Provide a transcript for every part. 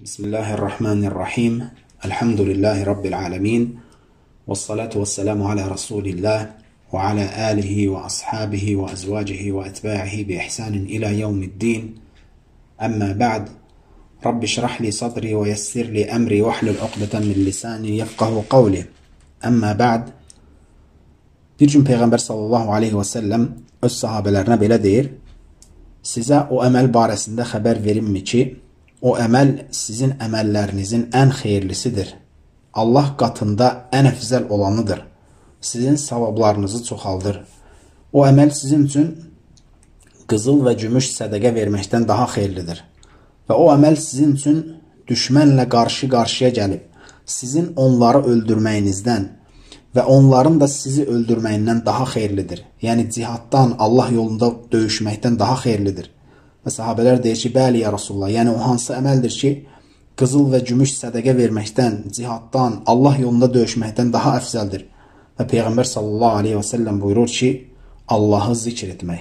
Bismillahirrahmanirrahim. Elhamdülillahi Rabbil alemin. Vessalatu vesselamu ala Resulillah ve ala alihi ve ashabihi ve azvacihi ve etba'ihi bi ihsanin ila yevmiddin. Amma ba'd. Rabbi şrah li sadri ve yessir li emri ve hlul uqdeten min lisani yefqahu qavli. Amma ba'd. Bir gün Peyğəmbər sallallahu aleyhi və səlləm öz sahabələrinə belə deyir: Sizə o əməl barəsində xəbər verimmi ki, o əməl sizin əməllərinizin ən xeyirlisidir. Allah qatında ən əfzəl olanıdır. Sizin savablarınızı çoxaldır. O əməl sizin üçün qızıl və gümüş sədəqə verməkdən daha xeyirlidir. Və o əməl sizin üçün düşmənlə qarşı-qarşıya gəlib, sizin onları öldürməyinizdən və onların da sizi öldürməyindən daha xeyirlidir. Yəni cihaddan, Allah yolunda döyüşməkdən daha xeyirlidir. Və sahabələr deyir ki, bəli ya Rasulullah, yəni o hansı əməldir ki, qızıl və gümüş sədəqə verməkdən, cihaddan, Allah yolunda döyüşməkdən daha əfzəldir. Və Peyğəmbər sallallahu aleyhi və səlləm buyurur ki, Allahı zikr etmək.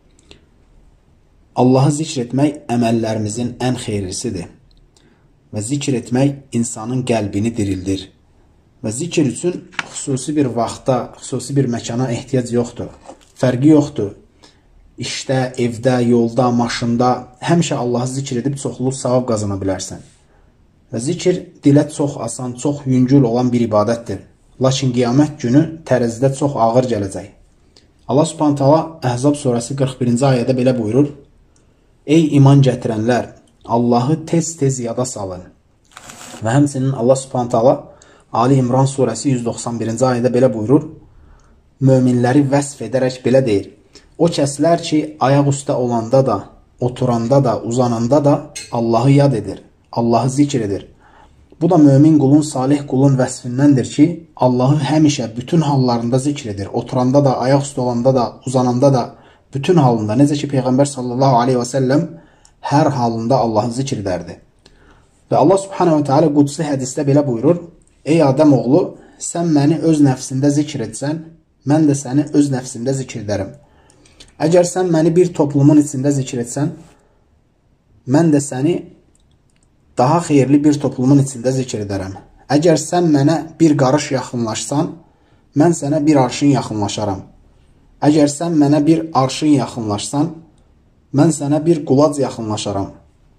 Allahı zikr etmək əməllərimizin ən xeyirlisidir. Və zikr etmək insanın qəlbini dirildir. Və zikr üçün xüsusi bir vaxta, xüsusi bir məkana ehtiyac yoxdur. Fərqi yoxdur. İşdə, evdə, yolda, maşında həmişə Allahı zikr edib çoxlu savab qazana bilərsən. Və zikr dilə çox asan, çox yüngül olan bir ibadətdir. Lakin qiyamət günü tərəzidə çox ağır gələcək. Allah Subhanahu taala Əhzab surəsi 41-ci ayədə belə buyurur: Ey iman gətirənlər, Allahı tez-tez yada salın. Və həmçinin Allah Subhanahu taala Ali İmran surəsi 191-ci ayədə belə buyurur: Möminləri vəsf edərək belə deyir: O kəslər ki, ayaq üstə olanda da, oturanda da, uzananda da Allahı yad edir, Allahı zikr edir. Bu da mömin qulun, salih qulun vəsfindəndir ki, Allahı həmişə bütün hallarında zikr edir. Oturanda da, ayaq üstə olanda da, uzananda da, bütün halında. Necə ki, Peyğəmbər sallallahu aleyhi və səlləm hər halında Allahı zikr edərdi. Və Allah subhanahu wa ta'ala qudsi hədisdə belə buyurur: Ey Adəm oğlu, sən məni öz nəfsində zikr etsən, mən də səni öz nəfsimdə zikr edərəm. Əgər sən məni bir toplumun içində zikr etsən, mən də səni daha xeyirli bir toplumun içində zikr edərəm. Əgər sən mənə bir qarış yaxınlaşsan, mən sənə bir arşın yaxınlaşaram. Əgər sən mənə bir arşın yaxınlaşsan, mən sənə bir qulac yaxınlaşaram.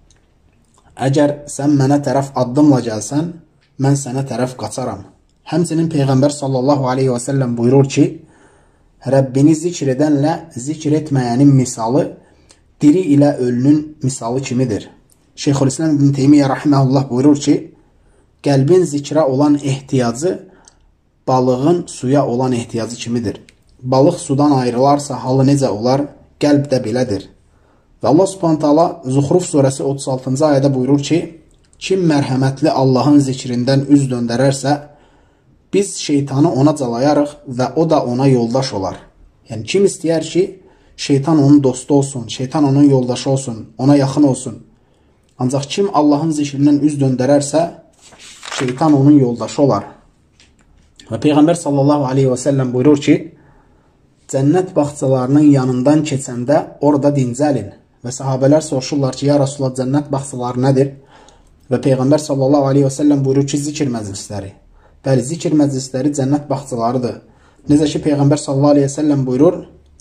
Əgər sən mənə tərəf addımla gəlsən, mən sənə tərəf qaçaram. Həmçinin Peyğəmbər sallallahu aleyhi və səlləm buyurur ki, Rəbbini zikr edənlə zikr etməyənin misalı diri ilə ölünün misalı kimidir. Şeyxülislam İbn Teymiyyə rahiməhullah buyurur ki, qəlbin zikrə olan ehtiyacı balığın suya olan ehtiyacı kimidir. Balıq sudan ayrılarsa halı necə olar, qəlb də belədir. Və Allah subhanahu taala Zuhruf surəsi 36-cı ayədə buyurur ki, kim mərhəmətli Allahın zikrindən üz döndərərsə, biz şeytanı ona calayarıq və o da ona yoldaş olar. Yəni, kim istəyər ki, şeytan onun dostu olsun, şeytan onun yoldaşı olsun, ona yaxın olsun. Ancaq kim Allahın zikrindən üz döndərərsə, şeytan onun yoldaşı olar. Və Peyğəmbər sallallahu aleyhi və səlləm buyurur ki, cənnət bağçalarının yanından keçəndə orada dincəlin. Və sahabələr soruşurlar ki, ya Rasulullah, cənnət bağçaları nədir? Və Peyğəmbər sallallahu aleyhi və səlləm buyurur ki, zikr məclisləri. Bəli, zikr məclisləri cənnət bağçalarıdır. Necə ki, Peyğəmbər sallallahu aleyhi və səlləm buyurur,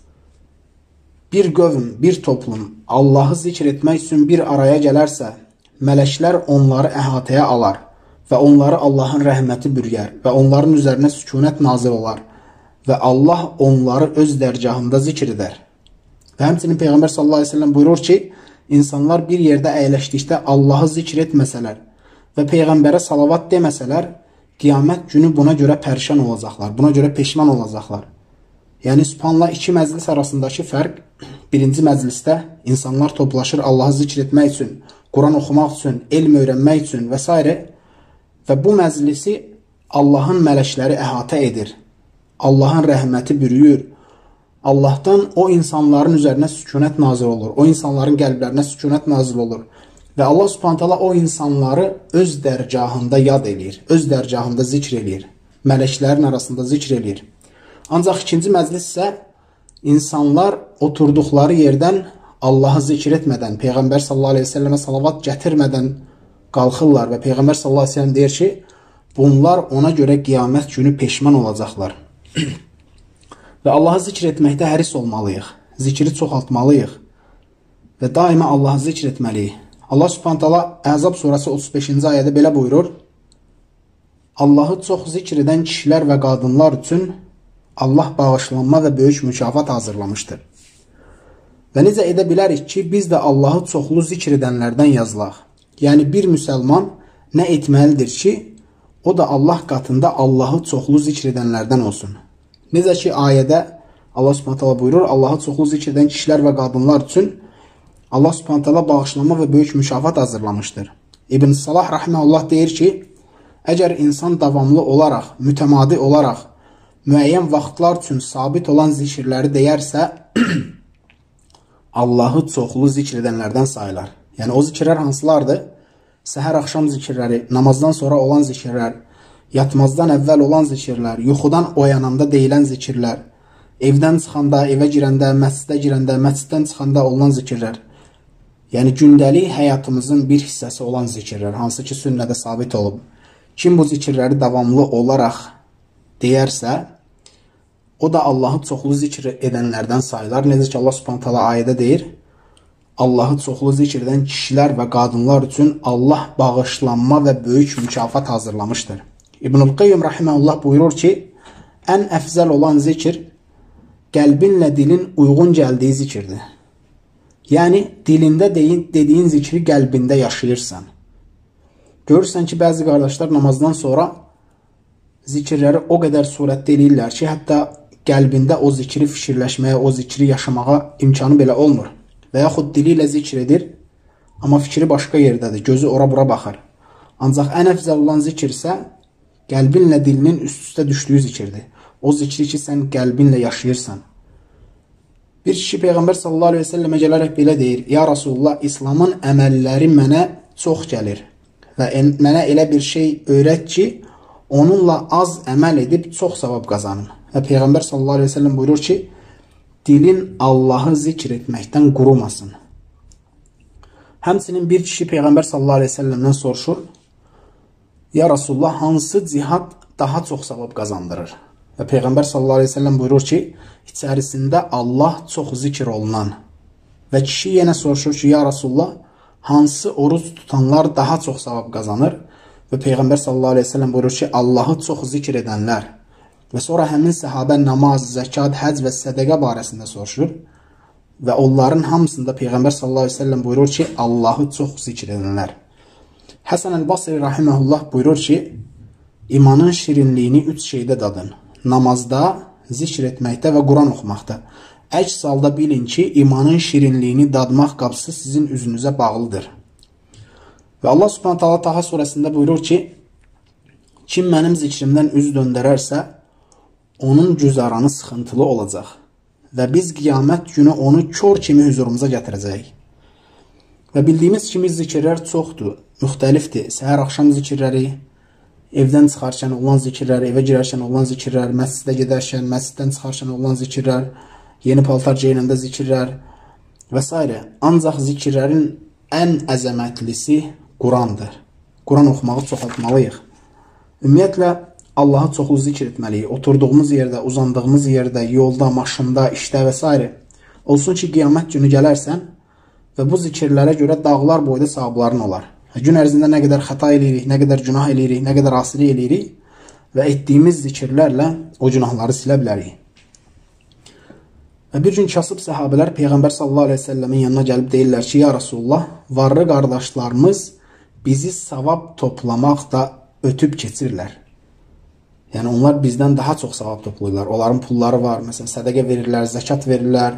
bir qövm, bir toplum Allahı zikr etmək üçün bir araya gələrsə, mələklər onları əhatəyə alar və onları Allahın rəhməti bürgər və onların üzərinə sükunət nazil olar və Allah onları öz dərgahında zikr edər. Və həmçinin Peyğəmbər sallallahu aleyhi və səlləm buyurur ki, insanlar bir yerdə əyləşdikdə Allahı zikr etməsələr və Peyğəmbərə salavat deməsələr, qiyamət günü buna görə pərişan olacaqlar, buna görə peşman olacaqlar. Yəni, subhanallah, iki məclis arasındakı fərq, birinci məclisdə insanlar toplaşır Allahı zikr etmək üçün, Quran oxumaq üçün, elm öyrənmək üçün və s. Və bu məclisi Allahın mələkləri əhatə edir. Allahın rəhməti bürüyür. Allahdan o insanların üzərinə sükunət nazil olur. O insanların qəlblərinə sükunət nazil olur. Və Allah subhanahu taala o insanları öz dərgahında yad eləyir, öz dərgahında zikr eləyir, mələklərin arasında zikr eləyir. Ancaq ikinci məclis isə insanlar oturduqları yerdən Allahı zikr etmədən, Peyğəmbər sallallahu aleyhi və səlləmə salavat gətirmədən qalxırlar və Peyğəmbər sallallahu əleyhi və səlləm deyir ki, bunlar ona görə qiyamət günü peşman olacaqlar. Və Allahı zikr etməkdə həris olmalıyıq. Zikri çoxaltmalıyıq və daima Allahı zikr etməliyik. Allah Subhanahu taala Əhzab surəsi 35-ci ayədə belə buyurur: Allahı çox zikr edən kişilər və qadınlar üçün Allah bağışlanma və böyük mükafat hazırlamışdır. Və necə edə bilərik ki, biz də Allahı çoxlu zikr edənlərdən yazılaq. Yəni bir müsəlman nə etməlidir ki, o da Allah qatında Allahı çoxlu zikr edənlərdən olsun. Necə ki ayədə Allah Subhanahu taala buyurur: Allahı çoxlu zikr edən kişilər və qadınlar üçün Allah Subhanahu taala bağışlanma və böyük mükafat hazırlamışdır. İbn Salah rahimehullah deyir ki, əgər insan davamlı olaraq, mütəmadi olaraq müəyyən vaxtlar üçün sabit olan zikirləri deyərsə, Allahı çoxlu zikr edənlərdən sayılar. Yəni o zikirlər hansılardır? Səhər axşam zikirləri, namazdan sonra olan zikirlər, yatmazdan əvvəl olan zikirlər, yuxudan oyananda deyilən zikirlər, evdən çıxanda, evə girəndə, məscidə girəndə, məsciddən çıxanda olan zikirlər. Yəni gündəlik həyatımızın bir hissəsi olan zikirlər, hansı ki sünnədə sabit olub. Kim bu zikirləri davamlı olaraq deyərsə, o da Allahı çoxlu zikr edənlərdən sayılar. Necə ki Allah Subhanahu taala ayədə deyir: Allahı çoxlu zikr edən kişilər və qadınlar üçün Allah bağışlanma və böyük mükafat hazırlamışdır. İbnül Qayyim rahimehullah buyurur ki, ən əfzəl olan zikr qəlbinlə dilin uyğun gəldiyi zikirdir. Yəni dilində dediyin zikri qəlbində yaşayırsan. Görürsən ki, bəzi qardaşlar namazdan sonra zikirləri o qədər surətdə eləyirlər ki, hətta qəlbində o zikri fikirləşməyə, o zikri yaşamağa imkanı belə olmur. Və yaxud dili ilə zikr edir, amma fikri başqa yerdədir, gözü ora-bura baxır. Ancaq ən əfzəl olan zikr isə qəlbinlə dilinin üst-üstə düşdüyü zikirdir. O zikri ki, sən qəlbinlə yaşayırsan. Bir kişi Peyğəmbər sallallahu aleyhi ve səlləmə gələrək belə deyir: Ya Rasulullah, İslamın əməlləri mənə çox gəlir və mənə elə bir şey öyrət ki, onunla az əməl edib çox savab qazanım. Və Peyğəmbər sallallahu aleyhi ve səlləm buyurur ki, dilin Allahı zikr etməkdən qurumasın. Həmçinin bir kişi Peyğəmbər sallallahu aleyhi ve səlləmdən soruşur: Ya Rasulullah, hansı cihad daha çox savab qazandırır? Və Peyğəmbər sallallahu aleyhi ve səlləm buyurur ki, içərisində Allah çox zikr olunan. Və kişi yenə soruşur ki, ya Rasulullah, hansı oruç tutanlar daha çox savab qazanır? Və Peyğəmbər sallallahu aleyhi ve səlləm buyurur ki, Allahı çox zikr edənlər. Və sonra həmin səhabə namaz, zəkat, həc və sədəqə barəsində soruşur. Və onların hamısında Peyğəmbər sallallahu aleyhi ve səlləm buyurur ki, Allahı çox zikr edənlər. Həsən el-Basri rahiməhullah buyurur ki, imanın şirinliyini 3 şeydə dadın: namazda, zikr etməkdə və Quran oxumaqda. Əks halda bilin ki, imanın şirinliyini dadmaq qapısı sizin üzünüzə bağlıdır. Və Allah Subhanahu taala Taha surəsində buyurur ki, kim mənim zikrimdən üz döndərərsə, onun güzaranı sıxıntılı olacaq və biz qiyamət günü onu kör kimi huzurumuza gətirəcəyik. Və bildiyimiz kimi zikirlər çoxdur, müxtəlifdir. Səhər axşam zikirləri, evdən çıxarkən olan zikirlər, evə girərkən olan zikirlər, məscidə gedərkən, məsciddən çıxarkən olan zikirlər, yeni paltar geyinəndə zikirlər və s. Ancaq zikirlərin ən əzəmətlisi Qurandır. Quran oxumağı çoxaltmalıyıq. Ümumiyyətlə, Allahı çoxlu zikr etməliyik. Oturduğumuz yerdə, uzandığımız yerdə, yolda, maşında, işdə və s. Olsun ki, qiyamət günü gələrsən və bu zikirlərə görə dağlar boyda savabların olar. Gün ərzində nə qədər xəta eləyirik, nə qədər günah eləyirik, nə qədər asilik eləyirik və etdiyimiz zikirlərlə o günahları silə bilərik. Və bir gün kasıb səhabələr Peyğəmbər sallallahu aleyhi ve səlləmin yanına gəlib deyirlər ki, ya Rasulullah, varlı qardaşlarımız bizi savab toplamaqda ötüb keçirlər. Yəni onlar bizdən daha çox savab toplayırlar. Onların pulları var, məsələn, sədəqə verirlər, zəkat verirlər,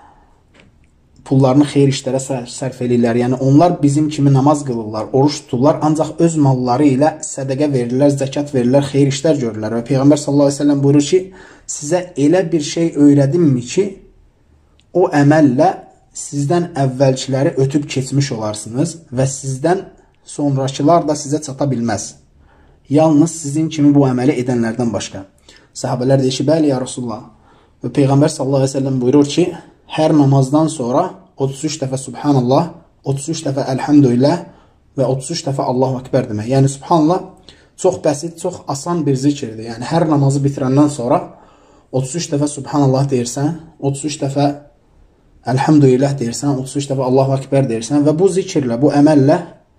pullarını xeyir işlərə sərf edirlər. Yəni onlar bizim kimi namaz qılırlar, oruç tuturlar, ancaq öz malları ilə sədəqə verirlər, zəkat verirlər, xeyir işlər görürlər. Və Peyğəmbər sallallahu aleyhi ve sellem buyurur ki, sizə elə bir şey öyrədimmi ki, o əməllə sizdən əvvəlkiləri ötüb keçmiş olarsınız və sizdən sonrakılar da sizə çata bilməz. Yalnız sizin kimi bu əməli edənlərdən başqa. Səhabələr deyir ki, bəli ya Rasulullah. Və Peyğəmbər sallallahu aleyhi ve sellem buyurur ki, hər namazdan sonra 33 dəfə Subhanallah, 33 dəfə Elhamdülillah, və 33 dəfə Allahu Ekber demək. Yəni subhanallah çox bəsit, çox asan bir zikirdir. Yəni hər namazı bitirəndən sonra 33 dəfə subhanallah deyirsən, 33 dəfə elhamdülillah deyirsən, 33 dəfə Allahu Ekber deyirsən və bu zikirlə, bu əməllə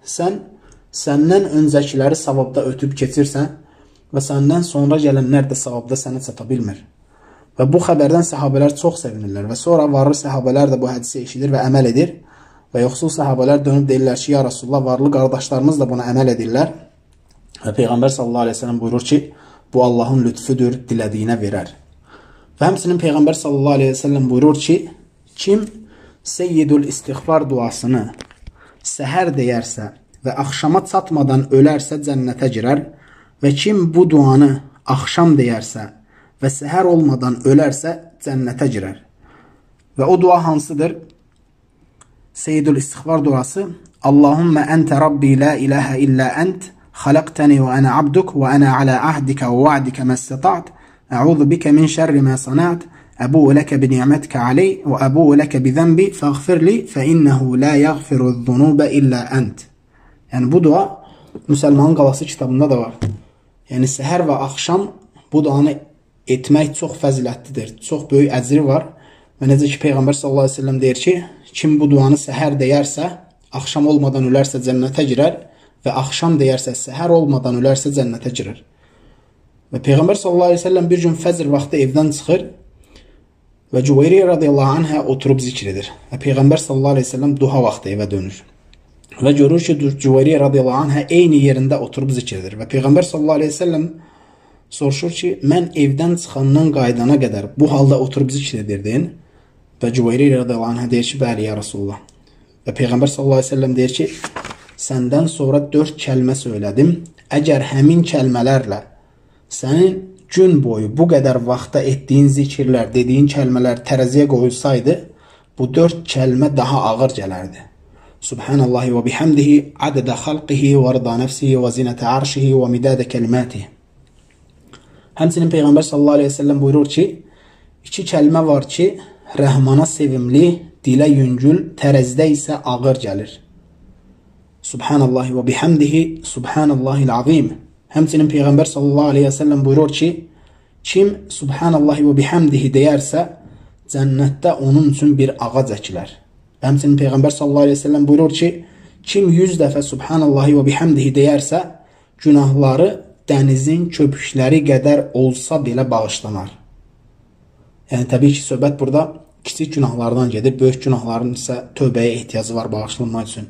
səndən öncəkiləri savabda ötüb keçirsən və səndən sonra gələnlər də savabda sənə çata bilmir. Və bu xəbərdən səhabələr çox sevinirlər və sonra varlı səhabələr də bu hədisi eşidir və əməl edir və yoxsul səhabələr dönüb deyirlər ki, ya Rasulullah, varlı qardaşlarımız da buna əməl edirlər və Peyğəmbər sallallahu aleyhi ve sellem buyurur ki, bu Allahın lütfüdür, dilədiyinə verər. Və həmçinin Peyğəmbər sallallahu aleyhi ve sellem buyurur ki, kim Seyyidul İstiğfar duasını səhər deyərsə və axşama çatmadan ölərsə cənnətə girər və kim bu duanı axşam deyərsə və səhər olmadan ölərsə cənnətə girər. Və o dua hansıdır? Seyyidul İstiğfar duası Allahümmə əntə Rabbi la ilahə illə ənt xaləqtəni və ənə abduk və ənə alə ahdikə və va'dikə məstəta't əuzu bikə min şərri mə sanat əbu'u ləkə bi ni'mətkə aley və əbu'u ləkə bi zənbi fəğfirli fə innəhu la yəğfiru zunubə illə ənt. Yəni bu dua Müsəlmanın Qalası kitabında da var. Yəni səhər və axşam bu duanı etmək çox fəzilətlidir. Çox böyük əcri var. Və necə ki Peyğəmbər sallallahu əleyhi və səlləm deyir ki, kim bu duanı səhər deyərsə, axşam olmadan ölərsə cənnətə girər və axşam deyərsə, səhər olmadan ölərsə cənnətə girir. Və Peyğəmbər sallallahu əleyhi və səlləm bir gün fəcr vaxtı evdən çıxır və Cüveyriyə radiyallahu anhə oturub zikr edir. Və Peyğəmbər sallallahu əleyhi və səlləm duha vaxtı evə dönür. Və görür ki, Cüveyriyə radiyallahu anhə eyni yerində oturub zikr edir. Və Peyğəmbər sallallahu əleyhi və səlləm soruşur ki, mən evdən çıxandan qaydana qədər bu halda oturub zikr edirdin? Və Cüveyriyə radiyallahu anhə deyir ki, bəli ya Rasulullah. Və Peyğəmbər sallallahu əleyhi və səlləm deyir ki, səndən sonra 4 kəlmə söylədim. Əgər həmin kəlmələrlə sənin gün boyu bu qədər vaxtda etdiyin zikirlər, dediyin kəlmələr tərəziyə qoyulsaydı, bu 4 kəlmə daha ağır gələrdi. Subhanallahi və bihamdihi adədə xalqihi və rıda nəfsihi və zinətə arşihi və midadə kəlimatihi. Həmçinin Peyğəmbər sallallahu aleyhi ve sellem buyurur ki, 2 kəlmə var ki, rəhmana sevimli, dilə yüngül, tərəzdə isə ağır gəlir. Subhanallahi və bihamdihi, subhanallahil azim. Həmçinin Peyğəmbər sallallahu aleyhi ve sellem buyurur ki, kim subhanallahi və bihamdihi deyərsə, cənnətdə onun üçün bir ağac əkilər. Həmçinin Peyğəmbər sallallahu aleyhi ve sellem buyurur ki, kim 100 dəfə subhanallahi və bihamdihi deyərsə, günahları dənizin köpükləri qədər olsa belə bağışlanar. Yəni təbii ki, söhbət burada kiçik günahlardan gedir, böyük günahların isə tövbəyə ehtiyacı var bağışlanmaq üçün.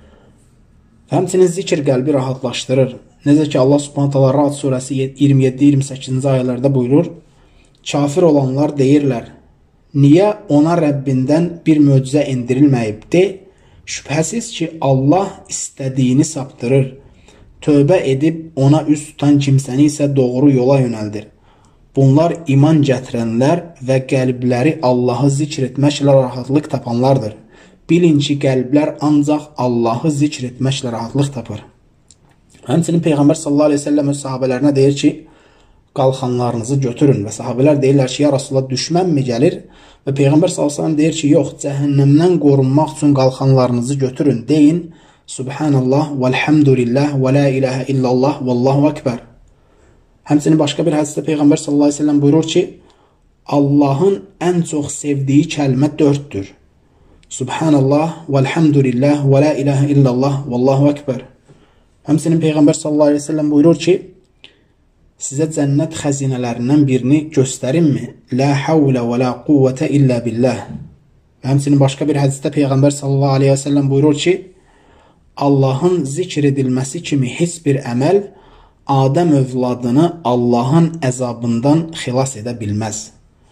Həmçinin zikr qəlbi rahatlaşdırır. Necə ki Allah Subhanahu taala Ra'd surəsi 27-28-ci ayələrdə buyurur, kafir olanlar deyirlər, niyə ona Rəbbindən bir möcüzə endirilməyib de, şübhəsiz ki Allah istədiyini saptırır. Tövbə edib ona üz tutan kimsəni isə doğru yola yönəldir. Bunlar iman gətirənlər və qəlbləri Allahı zikr etməklə rahatlıq tapanlardır. Bilin ki, qəlblər ancaq Allahı zikr etməklə rahatlıq tapır. Həmçinin Peyğəmbər sallallahu aleyhi ve sellem öz sahabələrinə deyir ki, qalxanlarınızı götürün və sahabələr deyirlər ki, ya Rasulullah düşmən mi gəlir? Və Peyğəmbər sallallahu aleyhi ve sellem deyir ki, yox, cəhənnəmdən qorunmaq üçün qalxanlarınızı götürün, deyin, Subhanallah, velhamdülillah, və la ilahə illallah, vallahu ekber. Həmçinin başqa bir hədisdə Peyğəmbər sallallahu aleyhi ve sellem buyurur ki, Allahın ən çox sevdiyi kəlmə 4'dür. Subhanallah, velhamdülillah, və la ilahə illallah, vallahu ekber. Həmçinin Peyğəmbər sallallahu aleyhi ve sellem buyurur ki, sizə cənnət xəzinələrindən birini göstərimmi? La havlə və la quvvətə illə billah. Həmçinin başqa bir hədisdə Peyğəmbər sallallahu aleyhi ve sellem buyurur ki, Allahın zikr edilməsi kimi heç bir əməl Adəm övladını Allahın əzabından xilas edə bilməz.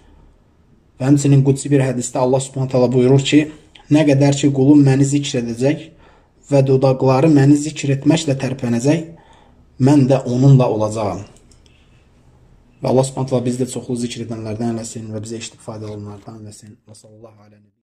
Və həmçinin qudsi bir hədisdə Allah Subhanahu taala buyurur ki, nə qədər ki qulum məni zikr edəcək və dodaqları məni zikr etməklə tərpənəcək, mən də onunla olacağam. Və Allah Subhanahu taala bizi də çoxlu zikr edənlərdən eləsin və bizə eşidib faydalı olanlardan eləsin. Və sallallahu aleyhi